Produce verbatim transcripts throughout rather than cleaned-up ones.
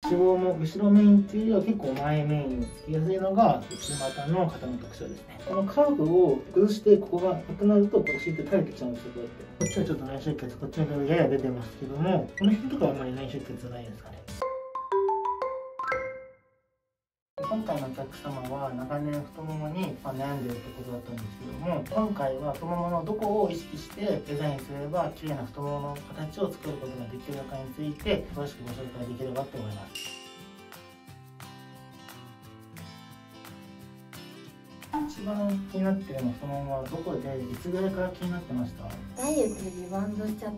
脂肪も後ろメインっていうよりは結構前メインにつきやすいのが内股の方の特徴ですね。このカーブを崩してここがなくなると、こうシート垂れてきちゃうんですよ。こうやってこっちはちょっと内出血、こっちはやや出てますけども、この辺とかはあんまり内出血ないですかね。今回のお客様は長年太ももに悩んでいるということだったんですけども、今回は太もものどこを意識してデザインすれば綺麗な太ももの形を作ることができるかについて詳しくご紹介できればと思います。一番気になっているの太ももはどこで、いつぐらいから気になってました？ ダイエットでリバウンドしちゃって、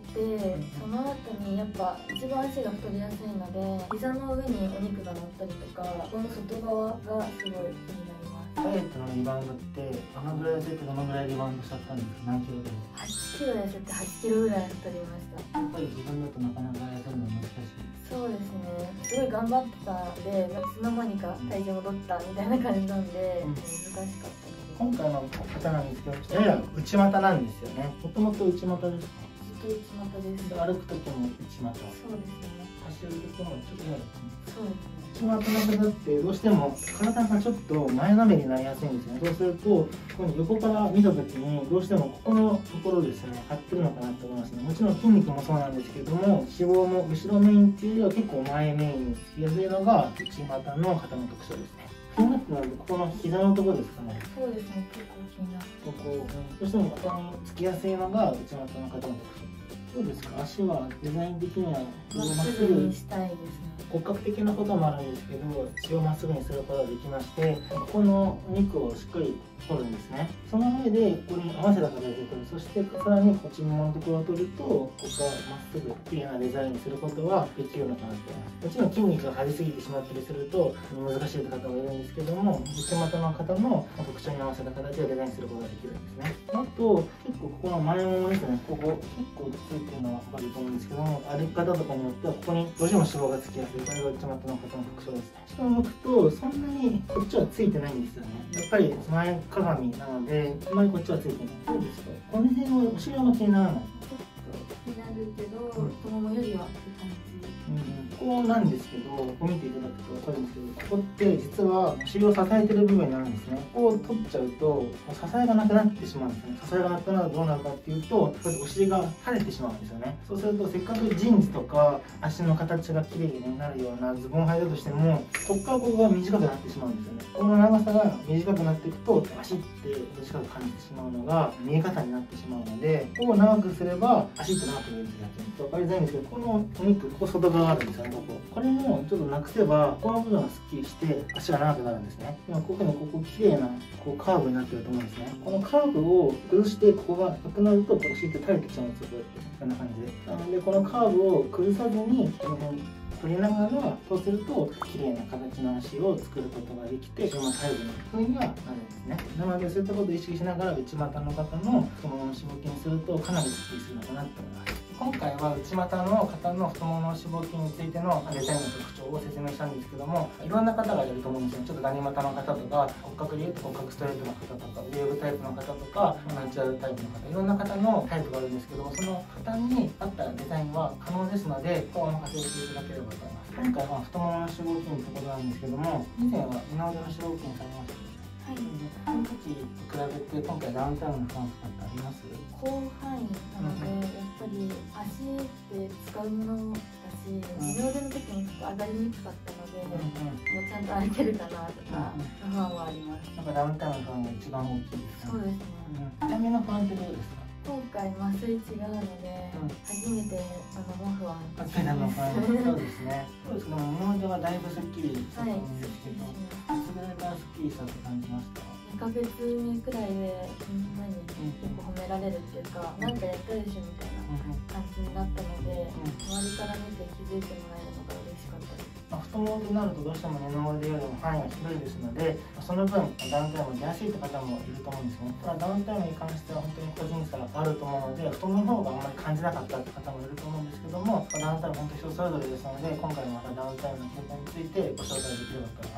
その後にやっぱ一番足が太りやすいので、膝の上にお肉が乗ったりとか、この外側がすごい気になります。 ダイエットのリバウンドってどのぐらい痩せてどのぐらいリバウンドしちゃったんですか？何キロぐらい？ はちキロ痩せてはちキロぐらい太りました。 やっぱり自分だとなかなか痩せるの難しい。 そうですね、すごい頑張ってたんで、いつの間にか体重戻ったみたいな感じなんで、うん、難しかったです。 今回の方なんですけど、やや内股なんですよね。もともと内股ですか？ ずっと内股です。 歩く時も内股。 そうですね。 走る時もちょっとやや。 そうですね。 内股の方ってどうしても体がちょっと前のめりになりやすいんですよね。そうするとここに横から見た時にどうしてもここのところですね、張ってるのかなと思いますね。もちろん筋肉もそうなんですけども、脂肪も後ろメインっていうよりは結構前メインにつきやすいのが内股の方の特徴ですね。気になってなるとここの膝のところですかね。 そうですね、結構気になってここ、どうしてもここにつきやすいのが内股の方の特徴。どうですか？足はデザイン的にはまっすぐにしたいですね。 骨格的なこともあるんですけど、血をまっすぐにすることができまして、ここのお肉をしっかり取るんですね。その上でここに合わせた形で取る。そしてさらにこっちのところを取ると、ここがまっすぐ綺麗なデザインにすることはできるのかなと思います。もちろん筋肉が張りすぎてしまったりすると難しい方がいるんですけども、内股の方の特徴に合わせた形でデザインすることができるんですね。あと結構ここの前ももですね、ここ結構ついてるのは分かると思うんですけども、歩き方とかによってはここにどうしても脂肪がつきやすい。これが内股の方の特徴ですね。下を向くとそんなにこっちはついてないんですよね。やっぱり前かがみなのであまりこっちはついてない。どうですか？この辺はお尻は気にならない？ 気になるけど、太ももよりはって感じ。 うん、ここなんですけど、ここ見ていただくと分かるんですけど、ここって実はお尻を支えてる部分になるんですね。ここを取っちゃうと支えがなくなってしまうんですね。支えがなくなるとどうなるかっていうと、こうやってお尻が垂れてしまうんですよね。そうするとせっかくジーンズとか足の形が綺麗になるようなズボンを履いたとしても、ここからここが短くなってしまうんですよね。この長さが短くなっていくと足って短く感じてしまうのが見え方になってしまうので、ここを長くすれば足って長く見えるってやつ分かりづらいんですけど、このお肉、ここ外側があるんですよね。こここれもちょっとなくせばこの部分がすっきりして足が長くなるんですね。今ここにここ綺麗なこうカーブになってると思うんですね。このカーブを崩してここがなくなるとこのシート垂れてきちゃうんですよ。こうやってこんな感じで。なのでこのカーブを崩さずにこの辺取りながら、そうすると綺麗な形の足を作ることができて、そのタイプの風にはなるんですね。なのでそういったことを意識しながら内股の方の太ももの脂肪筋にするとかなりスッキリするのかなと思います。今回は内股の方の太ももの脂肪筋についてのデザインの特徴を説明したんですけども、いろんな方がいると思うんですよ。ちょっとガニ股の方とか、骨格でいうと骨格ストレートの方とか、ウェーブタイプの方とか、ナチュラルタイプの方、いろんな方のタイプがあるんですけども、その方に合ったデザインは可能ですので、お任せしていただければと思います。今回は太ももの脂肪筋のところなんですけども、以前は二の腕の脂肪筋されました。はい、その時と比べて今回ダウンタウンの負担とかってあります？ 広範囲なので、やっぱり足って使うものだし、二の腕の時にちょっと上がりにくかったので、うんうん、もうちゃんと歩けるかなとか不安はあります。 なんかダウンタウンの不安が一番大きいですか？ そうですね。 うん、痛みの不安ってどうですか？ 今回麻酔違うので、うん、初めてあの不安初めての不安そうですね。そうですね。二の腕はだいぶすっきりしたと思うんですけど、いつぐらいからすっきりしたと感じました？ にかげつめくらいでみんなに結構褒められるっていうか、なんかやったでしょみたいな感じになったので、周りから見て気づいてもらえるのが嬉しかったです。まあ、太ももとなるとどうしても二の腕よりも範囲が広いですので、その分ダウンタイム出やすいって方もいると思うんですね。ただダウンタイムに関しては本当に個人差があると思うので、太ももの方があんまり感じなかったって方もいると思うんですけども、ダウンタイム本当人それぞれですので、今回もまたダウンタイムの経過についてご紹介できればと思います。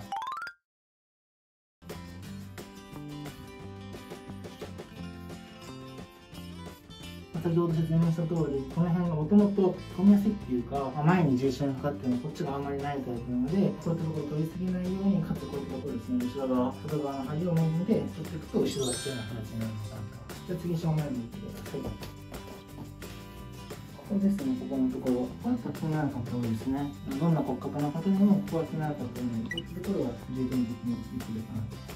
先ほど説明した通り、この辺がもともと飛びやすいっていうか、まあ、前に重心がかかってるのはこっちがあんまりないタイプなので、こういったところ飛びすぎないように、かつこういったところですね、後ろ側、外側の端を面で取っていくと後ろがきれいな形になるのかなと。じゃあ次正面に行ってください。ここですね、ここのところ。こうやったら気になる方多いですね。どんな骨格の方でもここは気になる方多いので、こういうところは重点的に見てるかなと。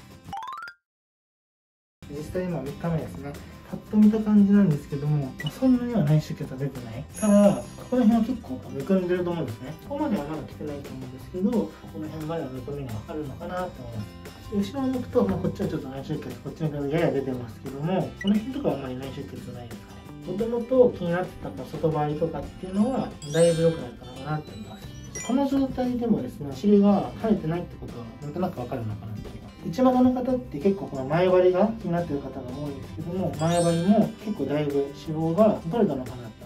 実際今みっかめですね。パッと見た感じなんですけども、そんなには内出血は出てない。ただ、ここら辺は結構むくんでると思うんですね。ここまではまだ来てないと思うんですけど、この辺まではむくみがあるのかなと思います。後ろを向くと、まあ、こっちはちょっと内出血、こっちの方やや出てますけども、この辺とかはあんまり内出血ないですかね。もともと気になってた外回りとかっていうのは、だいぶ良くなったのかなと思います。この状態でもですね、お尻が垂れてないってことは、なんとなくわかるのかなと思います。内股の方って結構この前張りが気になっている方が多いんですけども、前張りも結構だいぶ脂肪が取れたのかなと思います。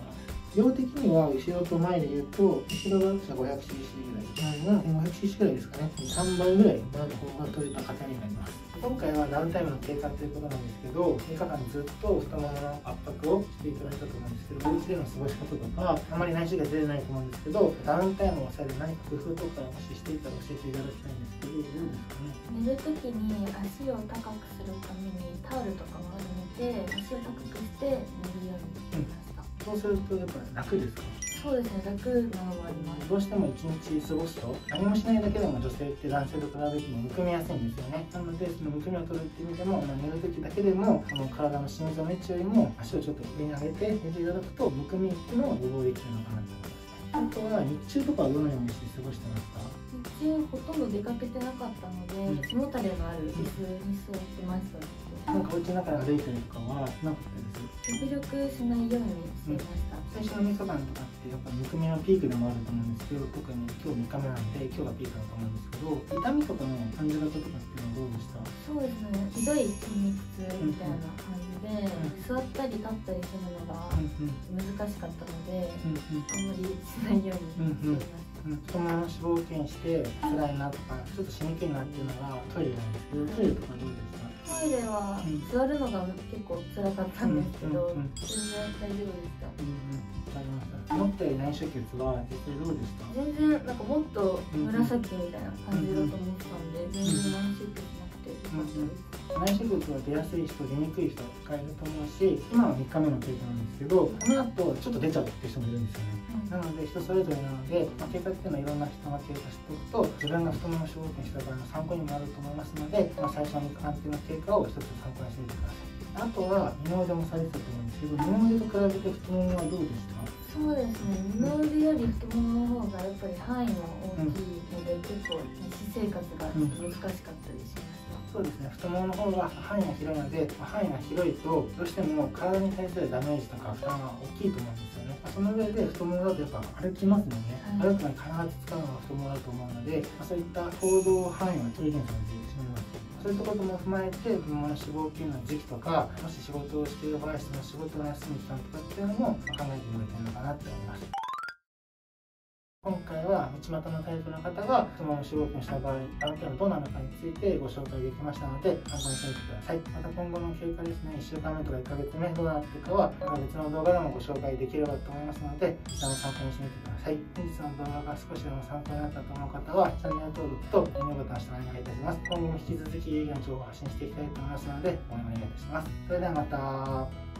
量的には後ろと前で言うと、後ろが ごひゃくシーシー ぐらい、前が ごひゃくシーシー ぐらいですかね、さんばいぐらい前の方が取れた方になります。今回はダウンタイムの経過ということなんですけど、みっかかんずっと太ももの圧迫をしていただいたと思うんですけど、お家での過ごし方とか、あまり内視が出てないと思うんですけど、ダウンタイムを抑える何か工夫とかもししていたら教えていただきたいんですけど、どうですかね。 寝るときに足を高くするためにタオルとかも丸めて足を高くして寝るようにしました。 そうするとやっぱ楽ですか？ そうですね、楽なのもあります。 どうしても一日過ごすと何もしないだけでも女性って男性と比べてもむくみやすいんですよね。なのでそのむくみを取るっていう意味でも、まあ、寝る時だけでもこの体の心臓の位置よりも足をちょっと上に上げて寝ていただくとむくみっていうのを予防できるのかなと思います。あとは日中とかはどのようにして過ごしてますか？ 日中ほとんど出かけてなかったので、うん、背もたれのある椅子に座ってました。 なんかお家の中で歩いたりとかはなかったです。 極力しないようにしていました。 うん、最初のみっかかんとかってやっぱむくみのピークでもあると思うんですけど、特に今日みっかめなんで今日がピークだと思うんですけど、痛みとかの感じ方とかっていうのはどうでした？ そうですね、ひどい筋肉痛みたいな感じで、うん、座ったり立ったりするのが難しかったので、うんうん、あんまりしないようにしていました。 うん、太ももの脂肪を気にして辛いなとかちょっとしにくいなっていうのがトイレなんですけど、トイレとかどうでした？ トイレは座るのが結構辛かったんですけど、全然大丈夫でした。 うんうん、わかりました。思ったより内出血は実際どうでした？ 全然なんかもっと紫みたいな感じだと思ってたんで、全然内出血なくてよかったです。 内出血は出やすい人、出にくい人がいると思うし、今はみっかめの経過なんですけど、この後ちょっと出ちゃうっていう人もいるんですよね。うん、なので人それぞれなので、まあ、経過っていうのはいろんな人が経過しておくと、自分が太もも脂肪筋した場合の参考にもなると思いますので、まあ、最初のみっかかんっていうの経過を一つ参考にしてみてください。あとは二の腕もされてたと思うんですけど、二の腕と比べて太ももはどうでした？ そうですね、二の腕より太ももの方がやっぱり範囲も大きいので、うん、結構私生活が難しかったりしました。 そうですね、太ももの方が範囲が広いので、範囲が広いとどうしても体に対するダメージとか負担が大きいと思うんですよね。その上で太ももだとやっぱ歩きますもんね、はい、歩くのに必ず使うのが太ももだと思うので、そういった行動範囲は軽減されてしまいます。そういったことも踏まえて、太ももの脂肪筋の時期とか、もし仕事をしている場合、その仕事の休む期間とかっていうのも考えてみるといいのかなって思います。今回は内股のタイプの方が太もも脂肪筋をした場合、ダウンタイムどうなるのかについてご紹介できましたので、参考にしてみてください。また今後の経過ですね、いっしゅうかんめとかいっかげつめどうなっていくかは、また別の動画でもご紹介できればと思いますので、こちらも参考にしてみてください。本日の動画が少しでも参考になったと思う方は、チャンネル登録といいねボタンを押してお願いいたします。今後も引き続き有意義な情報を発信していきたいと思いますので、応援お願いいたします。それではまた。